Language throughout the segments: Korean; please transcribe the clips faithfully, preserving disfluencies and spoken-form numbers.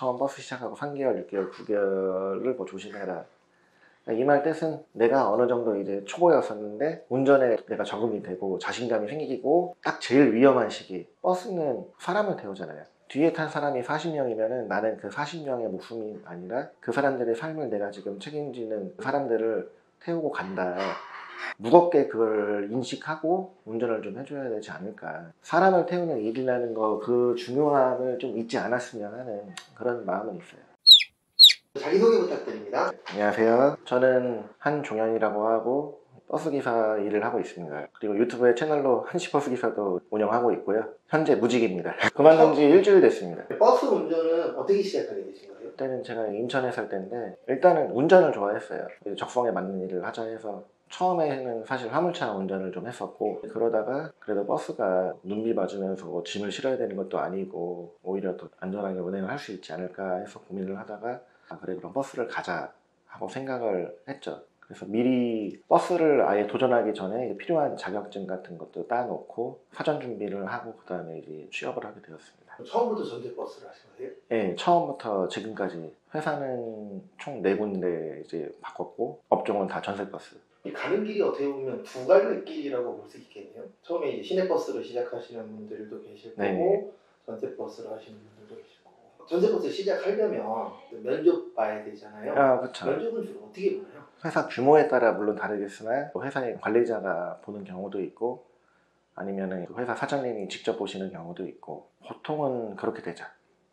처음 버스 시작하고 삼 개월, 육 개월, 구 개월을 뭐 조심해라. 이 말 뜻은 내가 어느 정도 이제 초보였었는데 운전에 내가 적응이 되고 자신감이 생기고 딱 제일 위험한 시기. 버스는 사람을 태우잖아요. 뒤에 탄 사람이 사십 명이면은 나는 그 사십 명의 목숨이 아니라 그 사람들의 삶을 내가 지금 책임지는 사람들을 태우고 간다. 무겁게 그걸 인식하고 운전을 좀 해줘야 되지 않을까. 사람을 태우는 일이라는 거 그 중요함을 좀 잊지 않았으면 하는 그런 마음은 있어요. 자기소개 부탁드립니다. 안녕하세요. 저는 한종현이라고 하고 버스기사 일을 하고 있습니다. 그리고 유튜브에 채널로 한시버스기사도 운영하고 있고요. 현재 무직입니다. 그만둔 지 일주일 됐습니다. 버스 운전은 어떻게 시작하게 되신 거예요? 그때는 제가 인천에 살 때인데 일단은 운전을 좋아했어요. 적성에 맞는 일을 하자 해서 처음에는 사실 화물차 운전을 좀 했었고, 그러다가 그래도 버스가 눈비 봐주면서 짐을 실어야 되는 것도 아니고 오히려 더 안전하게 운행을 할 수 있지 않을까 해서 고민을 하다가 아, 그래 그럼 버스를 가자 하고 생각을 했죠. 그래서 미리 버스를 아예 도전하기 전에 필요한 자격증 같은 것도 따놓고 사전 준비를 하고 그 다음에 이제 취업을 하게 되었습니다. 처음부터 전세버스를 하신 거예요? 네, 처음부터 지금까지 회사는 총 네 군데 이제 바꿨고 업종은 다 전세버스. 이 가는 길이 어떻게 보면 두 갈래 길이라고 볼 수 있겠네요. 처음에 이제 시내버스로 시작하시는 분들도 계실 거고 네. 전세버스로 하시는 분들도 계실 거고. 전세버스 시작하려면 면접 봐야 되잖아요. 아, 그렇죠. 면접은 주로 어떻게 보나요? 회사 규모에 따라 물론 다르겠으나 회사의 관리자가 보는 경우도 있고 아니면 회사 사장님이 직접 보시는 경우도 있고 보통은 그렇게 되죠.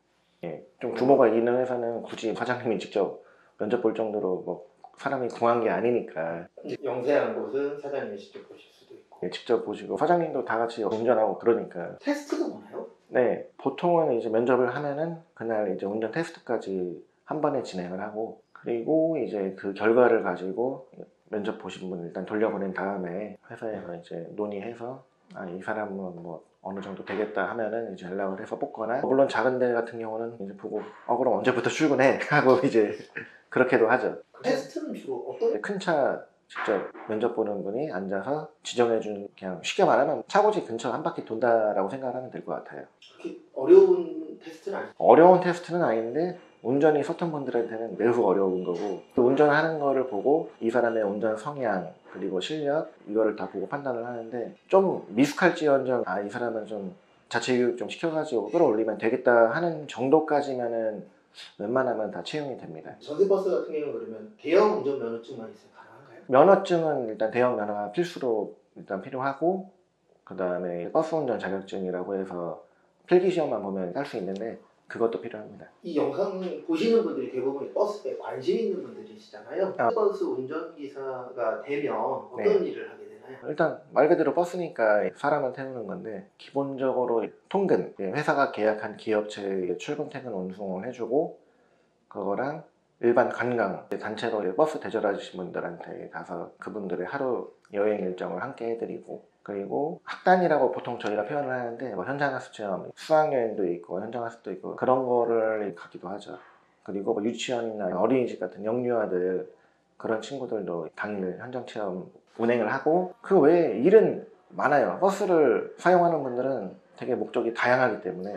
예, 좀 규모가 있는 회사는 굳이 사장님이 직접 면접 볼 정도로 뭐 사람이 궁한 게 아니니까. 영세한 곳은 사장님이 직접 보실 수도 있고. 예, 직접 보시고 사장님도 다 같이 운전하고 그러니까. 테스트도 보나요? 네, 보통은 이제 면접을 하면은 그날 이제 운전 테스트까지 한 번에 진행을 하고, 그리고 이제 그 결과를 가지고 면접 보신 분 일단 돌려보낸 다음에 회사에서 이제 논의해서 아, 이 사람은 뭐 어느 정도 되겠다 하면은 이제 연락을 해서 뽑거나, 물론 작은 데 같은 경우는 이제 보고 어 그럼 언제부터 출근해 하고 이제 그렇게도 하죠. 테스트는 주로 어떤? 큰 차 직접 면접 보는 분이 앉아서 지정해준, 그냥 쉽게 말하면 차고지 근처 한 바퀴 돈다라고 생각하면 될 것 같아요. 그렇게 어려운 테스트는 아니죠? 어려운 테스트는 아닌데 운전이 서툰 분들한테는 매우 어려운 거고, 그 운전하는 거를 보고 이 사람의 운전 성향 그리고 실력 이거를 다 보고 판단을 하는데, 좀 미숙할지언정 아, 이 사람은 좀 자체교육 좀 시켜가지고 끌어올리면 되겠다 하는 정도까지면은 웬만하면 다 채용이 됩니다. 전세버스 같은 경우는 그러면 대형 운전 면허증만 있으면 가능한가요? 면허증은 일단 대형 면허가 필수로 일단 필요하고, 그 다음에 버스 운전 자격증이라고 해서 필기시험만 보면 딸 수 있는데 그것도 필요합니다. 이 영상 보시는 분들이 대부분 버스에 관심 있는 분들이시잖아요. 아. 버스 운전기사가 되면 어떤 네. 일을 하게 되나요? 일단 말 그대로 버스니까 사람을 태우는 건데, 기본적으로 통근, 회사가 계약한 기업체의 출근 퇴근 운송을 해주고, 그거랑 일반 관광 단체로 버스 대절하신 분들한테 가서 그분들의 하루 여행 일정을 함께 해드리고, 그리고 학단이라고 보통 저희가 표현을 하는데 뭐 현장학습 체험, 수학여행도 있고 현장학습도 있고 그런 거를 가기도 하죠. 그리고 뭐 유치원이나 어린이집 같은 영유아들 그런 친구들도 당일 현장 체험 운행을 하고, 그 외에 일은 많아요. 버스를 사용하는 분들은 되게 목적이 다양하기 때문에,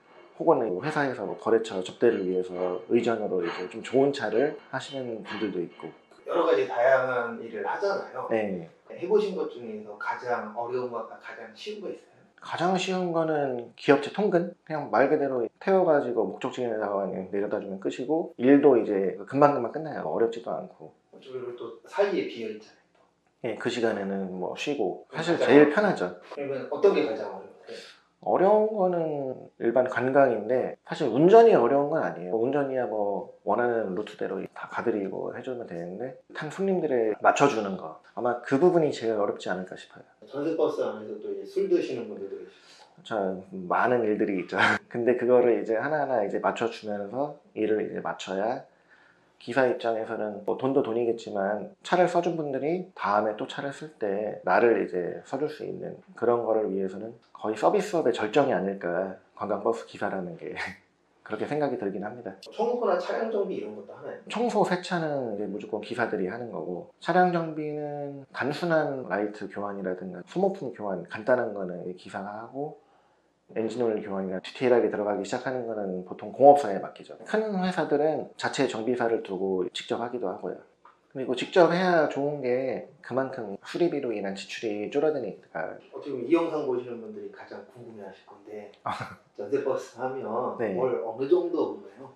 혹은 회사에서 뭐 거래처 접대를 위해서 의전으로 이제 좀 좋은 차를 하시는 분들도 있고. 여러 가지 다양한 일을 하잖아요. 네. 해보신 것 중에서 가장 어려운 거가 가장 쉬운 거 있어요? 가장 쉬운 거는 기업체 통근? 그냥 말 그대로 태워가지고 목적지에다가 그냥 내려다 주면 끝이고, 일도 이제 금방금방 끝나요. 어렵지도 않고. 그리고 또 사이에 비어 있잖아요. 예, 그 시간에는 뭐 쉬고 사실 가장 제일 편하죠. 그러면 어떤 게 가장 어려워요? 어려운 거는 일반 관광인데 사실 운전이 어려운 건 아니에요. 운전이야 뭐 원하는 루트대로 다 가드리고 해주면 되는데, 탄 손님들에 맞춰주는 거, 아마 그 부분이 제일 어렵지 않을까 싶어요. 전세버스 안에서 또 이제 술 드시는 분들도 계시고. 자, 많은 일들이 있죠. 근데 그거를 이제 하나하나 이제 맞춰주면서 일을 이제 맞춰야, 기사 입장에서는 뭐 돈도 돈이겠지만 차를 써준 분들이 다음에 또 차를 쓸 때 나를 이제 써줄 수 있는 그런 거를 위해서는 거의 서비스업의 절정이 아닐까, 관광버스 기사라는 게 그렇게 생각이 들긴 합니다. 청소나 차량 정비 이런 것도 하나요? 청소, 세차는 이제 무조건 기사들이 하는 거고, 차량 정비는 단순한 라이트 교환이라든가 소모품 교환 간단한 거는 기사가 하고, 엔진오일 교환이나 디테일하게 들어가기 시작하는 거는 보통 공업사에 맡기죠. 큰 회사들은 자체 정비사를 두고 직접 하기도 하고요. 그리고 직접 해야 좋은 게 그만큼 수리비로 인한 지출이 줄어드니까. 어떻게 보면 이 영상 보시는 분들이 가장 궁금해하실 건데 전세버스 하면 네. 월 어느 정도 오나요?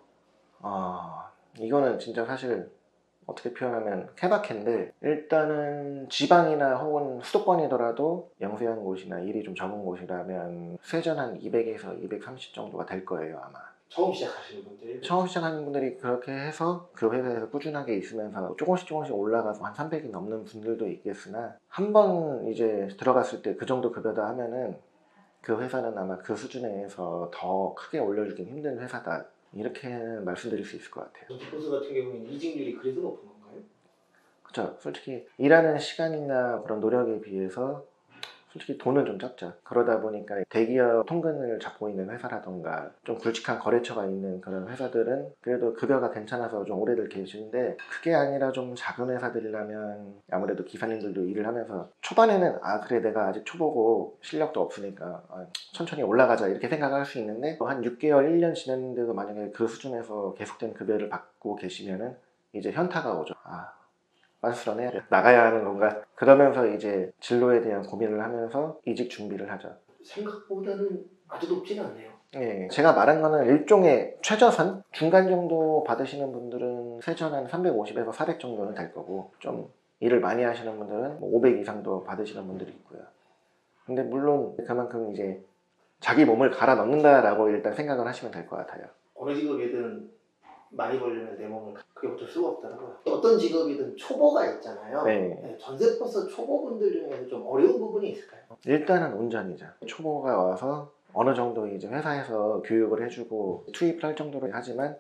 아, 이거는 진짜 사실 어떻게 표현하면 케바케인데, 일단은 지방이나 혹은 수도권이더라도 영세한 곳이나 일이 좀 적은 곳이라면 세전 한 이백에서 이백삼십 정도가 될 거예요, 아마. 처음 시작하시는 분들이 처음 시작하는 분들이 그렇게 해서 그 회사에서 꾸준하게 있으면서 조금씩 조금씩 올라가서 한 삼백이 넘는 분들도 있겠으나, 한 번 이제 들어갔을 때 그 정도 급여다 하면은 그 회사는 아마 그 수준에서 더 크게 올려주긴 힘든 회사다, 이렇게 말씀드릴 수 있을 것 같아요. 전세버스 같은 경우에는 이직률이 그래서 높은 건가요? 그렇죠. 솔직히 일하는 시간이나 그런 노력에 비해서 솔직히 돈은 좀 적죠. 그러다 보니까 대기업 통근을 잡고 있는 회사라던가 좀 굵직한 거래처가 있는 그런 회사들은 그래도 급여가 괜찮아서 좀 오래들 계시는데, 그게 아니라 좀 작은 회사들이라면 아무래도 기사님들도 일을 하면서 초반에는 아 그래 내가 아직 초보고 실력도 없으니까 아, 천천히 올라가자 이렇게 생각할 수 있는데, 한 육 개월, 일 년 지났는데도 만약에 그 수준에서 계속된 급여를 받고 계시면은 이제 현타가 오죠. 아 빤스런해야 돼. 나가야 하는 건가? 그러면서 이제 진로에 대한 고민을 하면서 이직 준비를 하죠. 생각보다는 아주 높지는 않네요. 예, 제가 말한 거는 일종의 최저선? 중간 정도 받으시는 분들은 세전 한 삼백오십에서 사백 정도는 될 거고, 좀 일을 많이 하시는 분들은 뭐 오백 이상도 받으시는 분들이 있고요. 근데 물론 그만큼 이제 자기 몸을 갈아 넣는다라고 일단 생각을 하시면 될 것 같아요. 어느 직업이든 많이 벌려면 내 몸을 그게 어쩔 수가 없더라고요. 어떤 직업이든 초보가 있잖아요. 네. 네, 전세버스 초보분들 중에서 좀 어려운 부분이 있을까요? 일단은 운전이죠. 초보가 와서 어느 정도 이제 회사에서 교육을 해주고 투입을 할 정도로 하지만,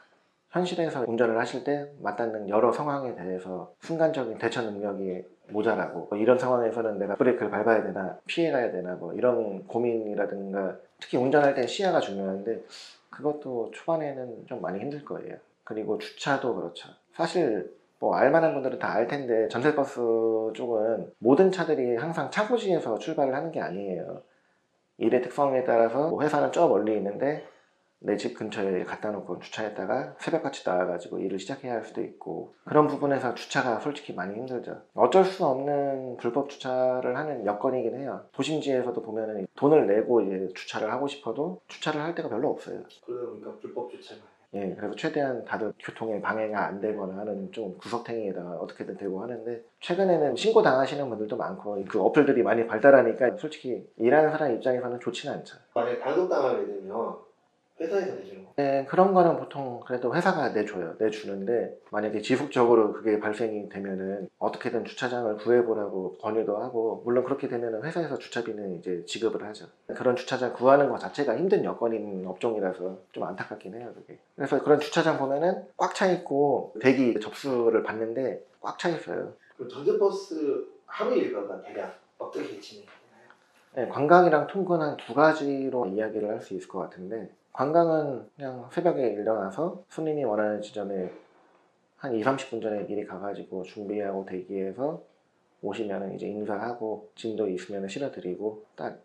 현실에서 운전을 하실 때 맞닿는 여러 상황에 대해서 순간적인 대처 능력이 모자라고, 뭐 이런 상황에서는 내가 브레이크를 밟아야 되나 피해가야 되나 뭐 이런 고민이라든가, 특히 운전할 땐 시야가 중요한데 그것도 초반에는 좀 많이 힘들 거예요. 그리고 주차도 그렇죠. 사실 뭐 알만한 분들은 다 알 텐데 전세버스 쪽은 모든 차들이 항상 차고지에서 출발을 하는 게 아니에요. 일의 특성에 따라서 뭐 회사는 저 멀리 있는데 내 집 근처에 갖다 놓고 주차했다가 새벽같이 나와가지고 일을 시작해야 할 수도 있고, 그런 부분에서 주차가 솔직히 많이 힘들죠. 어쩔 수 없는 불법 주차를 하는 여건이긴 해요. 도심지에서도 보면은 돈을 내고 이제 주차를 하고 싶어도 주차를 할 데가 별로 없어요. 그러다 보니까 불법 주차가 예, 그래서 최대한 다들 교통에 방해가 안 되거나 하는 좀 구석탱이에다가 어떻게든 대고 하는데, 최근에는 신고 당하시는 분들도 많고 그 어플들이 많이 발달하니까 솔직히 일하는 사람 입장에서는 좋지는 않죠. 만약에 단속당하게 되면 회사에서 내주는 거. 네, 그런 거는 보통 그래도 회사가 내줘요. 내주는데, 만약에 지속적으로 그게 발생이 되면은 어떻게든 주차장을 구해보라고 권유도 하고, 물론 그렇게 되면은 회사에서 주차비는 이제 지급을 하죠. 그런 주차장 구하는 것 자체가 힘든 여건인 업종이라서 좀 안타깝긴 해요, 그게. 그래서 그런 주차장 보면은 꽉 차 있고 대기 접수를 받는데 꽉 차 있어요. 그럼 전세버스 하루 일과가 대략 어떻게 진행되나요? 네, 관광이랑 통근 한 두 가지로 이야기를 할 수 있을 것 같은데, 관광은 그냥 새벽에 일어나서 손님이 원하는 지점에 한 이, 삼십 분 전에 미리 가가지고 준비하고 대기해서 오시면은 이제 인사하고 짐도 있으면 실어드리고 딱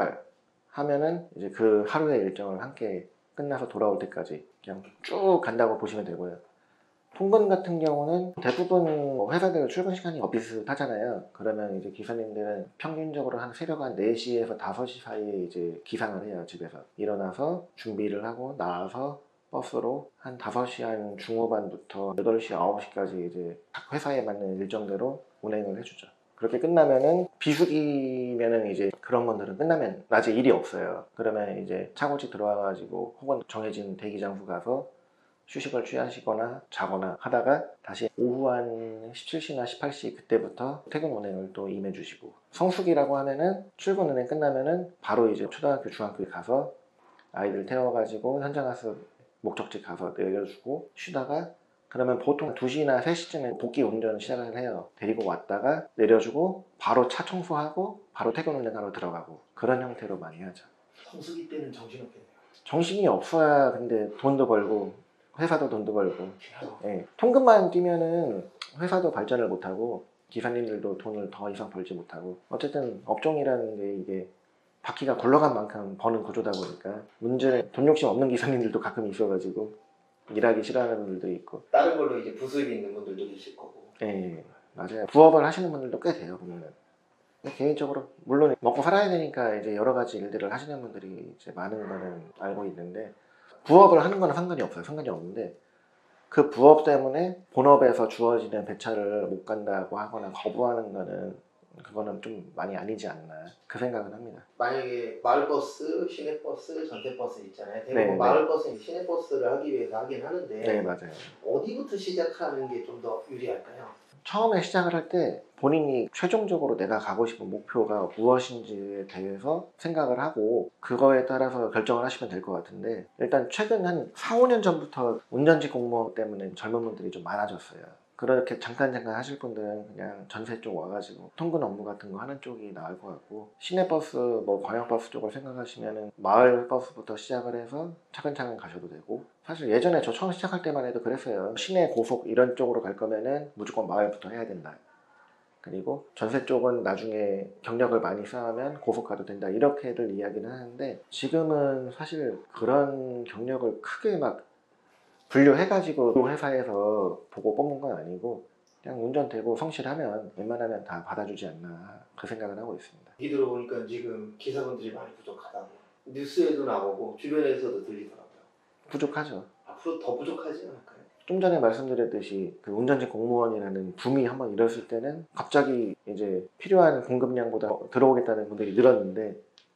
출발하면은 이제 그 하루의 일정을 함께 끝나서 돌아올 때까지 그냥 쭉 간다고 보시면 되고요. 통근 같은 경우는 대부분 회사들 출근 시간이 비슷하잖아요. 그러면 이제 기사님들은 평균적으로 한 새벽 한 네 시에서 다섯 시 사이에 이제 기상을 해요. 집에서 일어나서 준비를 하고 나와서 버스로 한 다섯 시 한 중후반부터 여덟 시, 아홉 시까지 이제 각 회사에 맞는 일정대로 운행을 해주죠. 그렇게 끝나면은 비수기면은 이제 그런 분들은 끝나면 낮에 일이 없어요. 그러면 이제 차고지 들어와가지고 혹은 정해진 대기 장소 가서 휴식을 취하시거나 자거나 하다가 다시 오후 한 십칠 시나 십팔 시 그때부터 퇴근 운행을 또 임해주시고, 성수기라고 하면은 출근 운행 끝나면은 바로 이제 초등학교 중학교에 가서 아이들 태워가지고 현장 가서 목적지 가서 내려주고 쉬다가, 그러면 보통 두 시나 세 시쯤에 복귀 운전을 시작을 해요. 데리고 왔다가 내려주고 바로 차 청소하고 바로 퇴근 운행하러 들어가고, 그런 형태로 많이 하죠. 성수기 때는 정신없겠네요. 정신이 없어야 근데 돈도 벌고 회사도 돈도 벌고. 그래서 예, 통근만 뛰면은 회사도 발전을 못하고 기사님들도 돈을 더 이상 벌지 못하고, 어쨌든 업종이라는 게 이게 바퀴가 굴러간 만큼 버는 구조다 보니까 문제는 돈 욕심 없는 기사님들도 가끔 있어가지고 일하기 싫어하는 분들도 있고. 다른 걸로 이제 부수입이 있는 분들도 계실 거고. 예, 맞아요. 부업을 하시는 분들도 꽤 돼요, 보면은. 근데 개인적으로 물론 먹고 살아야 되니까 이제 여러 가지 일들을 하시는 분들이 이제 많은 거는 알고 있는데, 부업을 하는 거는 상관이 없어요. 상관이 없는데 그 부업 때문에 본업에서 주어지는 배차를 못 간다고 하거나 거부하는 거는, 그거는 좀 많이 아니지 않나, 그 생각은 합니다. 만약에 마을버스, 시내버스, 전세버스 있잖아요. 대부분 네, 네. 마을버스는 시내버스를 하기 위해서 하긴 하는데 네, 맞아요. 어디부터 시작하는 게 좀 더 유리할까요? 처음에 시작을 할 때 본인이 최종적으로 내가 가고 싶은 목표가 무엇인지에 대해서 생각을 하고 그거에 따라서 결정을 하시면 될 것 같은데, 일단 최근 한 사, 오 년 전부터 운전직 공무원 때문에 젊은 분들이 좀 많아졌어요. 그렇게 잠깐 잠깐 하실 분들은 그냥 전세 쪽 와가지고 통근 업무 같은 거 하는 쪽이 나을 것 같고, 시내버스, 뭐 광역버스 쪽을 생각하시면은 마을버스부터 시작을 해서 차근차근 가셔도 되고, 사실 예전에 저 처음 시작할 때만 해도 그랬어요. 시내 고속 이런 쪽으로 갈 거면은 무조건 마을부터 해야 된다. 그리고 전세 쪽은 나중에 경력을 많이 쌓으면 고속 가도 된다, 이렇게들 이야기는 하는데, 지금은 사실 그런 경력을 크게 막 분류해가지고 회사에서 보고 뽑는 건 아니고 그냥 운전되고 성실하면 웬만하면 다 받아주지 않나, 그 생각을 하고 있습니다. 얘기 들어보니까 지금 기사분들이 많이 부족하다고 뉴스에도 나오고 주변에서도 들리더라고요. 부족하죠. 앞으로 더 부족하지 않을까요? 좀 전에 말씀드렸듯이 그 운전직 공무원이라는 붐이 한번 일었을 때는 갑자기 이제 필요한 공급량보다 들어오겠다는 분들이 늘었는데,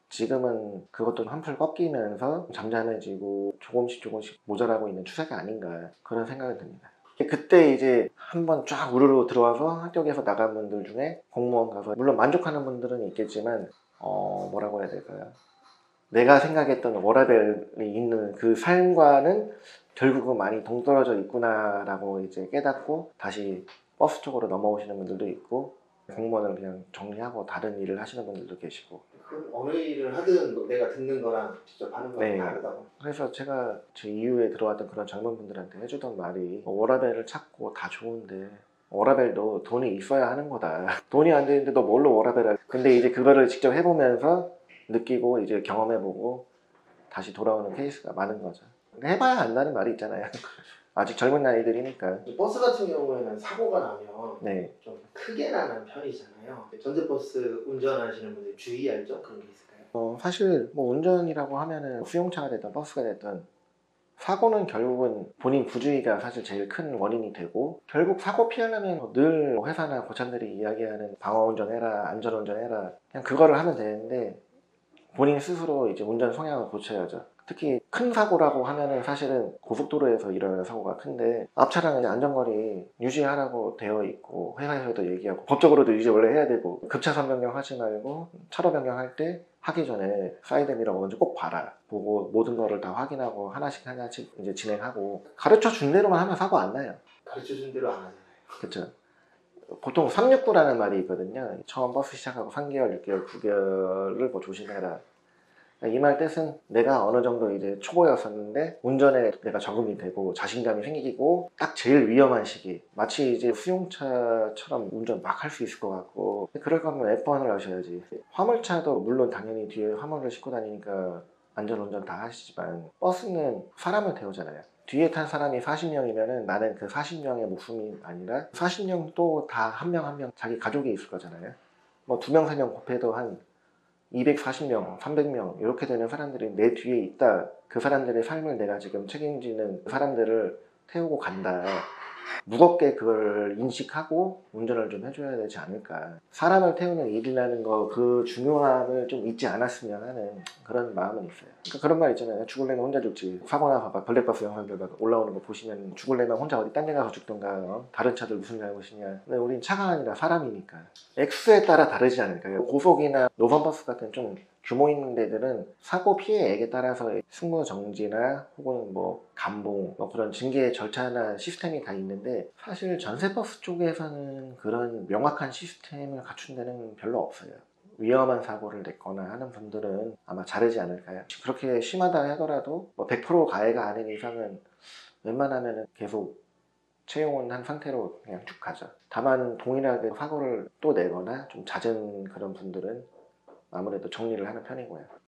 지금은 그것도 한풀 꺾이면서 잠잠해지고 조금씩 조금씩 모자라고 있는 추세가 아닌가, 그런 생각이 듭니다. 그때 이제 한번 쫙 우르르 들어와서 합격해서 나간 분들 중에 공무원 가서 물론 만족하는 분들은 있겠지만, 어 뭐라고 해야 될까요? 내가 생각했던 워라밸이 있는 그 삶과는 결국은 많이 동떨어져 있구나라고 이제 깨닫고 다시 버스 쪽으로 넘어오시는 분들도 있고, 공무원을 그냥 정리하고 다른 일을 하시는 분들도 계시고. 그 어느 일을 하든 내가 듣는 거랑 직접 하는 거랑 네. 다르다고. 그래서 제가 제 이후에 들어왔던 그런 젊은 분들한테 해주던 말이, 워라밸을 찾고 다 좋은데 워라밸도 돈이 있어야 하는 거다. 돈이 안 되는데 너 뭘로 워라밸을. 근데 이제 그거를 직접 해보면서 느끼고 이제 경험해보고 다시 돌아오는 케이스가 많은 거죠. 근데 해봐야 안다는 말이 있잖아요. 아직 젊은 나이들이니까. 버스 같은 경우에는 사고가 나면 네. 좀 크게 나는 편이잖아요. 전세버스 운전하시는 분들 주의할 점 그런 게 있을까요? 어, 사실 뭐 운전이라고 하면은 수용차가 됐든 버스가 됐든 사고는 결국은 본인 부주의가 사실 제일 큰 원인이 되고, 결국 사고 피하려면 늘 회사나 고참들이 이야기하는 방어운전해라, 안전운전해라, 그냥 그거를 하면 되는데 본인 스스로 이제 운전 성향을 고쳐야죠. 특히 큰 사고라고 하면은 사실은 고속도로에서 일어나는 사고가 큰데, 앞차량은 안전거리 유지하라고 되어 있고 회사에서도 얘기하고 법적으로도 유지 원래 해야 되고, 급차선 변경하지 말고 차로 변경할 때 하기 전에 사이드미러 먼저 꼭 봐라, 보고 모든 거를 다 확인하고 하나씩 하나씩 이제 진행하고, 가르쳐 준 대로만 하면 사고 안 나요. 가르쳐 준 대로 안 하잖아요. 그렇죠. 보통 삼육구라는 말이 있거든요. 처음 버스 시작하고 삼 개월, 육 개월, 구 개월을 뭐 조심해라. 이 말 뜻은 내가 어느 정도 이제 초보였었는데 운전에 내가 적응이 되고 자신감이 생기고 딱 제일 위험한 시기, 마치 이제 수용차처럼 운전 막 할 수 있을 것 같고, 그럴 거면 에프 원을 하셔야지. 화물차도 물론 당연히 뒤에 화물을 싣고 다니니까 안전운전 다 하시지만, 버스는 사람을 태우잖아요. 뒤에 탄 사람이 사십 명이면은 나는 그 사십 명의 목숨이 아니라 사십 명도 다 한 명 한 명 자기 가족이 있을 거잖아요. 뭐 두 명 세 명 곱해도 한 이백사십 명, 삼백 명 이렇게 되는 사람들이 내 뒤에 있다. 그 사람들의 삶을 내가 지금 책임지는 사람들을 태우고 간다. 무겁게 그걸 인식하고 운전을 좀 해줘야 되지 않을까. 사람을 태우는 일이라는 거, 그 중요함을 좀 잊지 않았으면 하는 그런 마음은 있어요. 그러니까 그런 말 있잖아요. 죽을래면 혼자 죽지. 사고 나서 막 블랙박스 영상들 막 올라오는 거 보시면 죽을래면 혼자 어디 딴 데 가서 죽던가, 어? 다른 차들 무슨 잘못이냐. 근데 우린 차가 아니라 사람이니까 액수에 따라 다르지 않을까요? 고속이나 노선버스 같은 좀 규모 있는 데들은 사고 피해액에 따라서 승무정지나 혹은 뭐 감봉, 뭐 그런 징계 절차나 시스템이 다 있는데, 사실 전세버스 쪽에서는 그런 명확한 시스템을 갖춘 데는 별로 없어요. 위험한 사고를 냈거나 하는 분들은 아마 자르지 않을까요? 그렇게 심하다 하더라도 뭐 백 퍼센트 가해가 아닌 이상은 웬만하면 계속 채용은 한 상태로 그냥 쭉 가죠. 다만 동일하게 사고를 또 내거나 좀 잦은 그런 분들은 아무래도 정리를 하는 편이고요.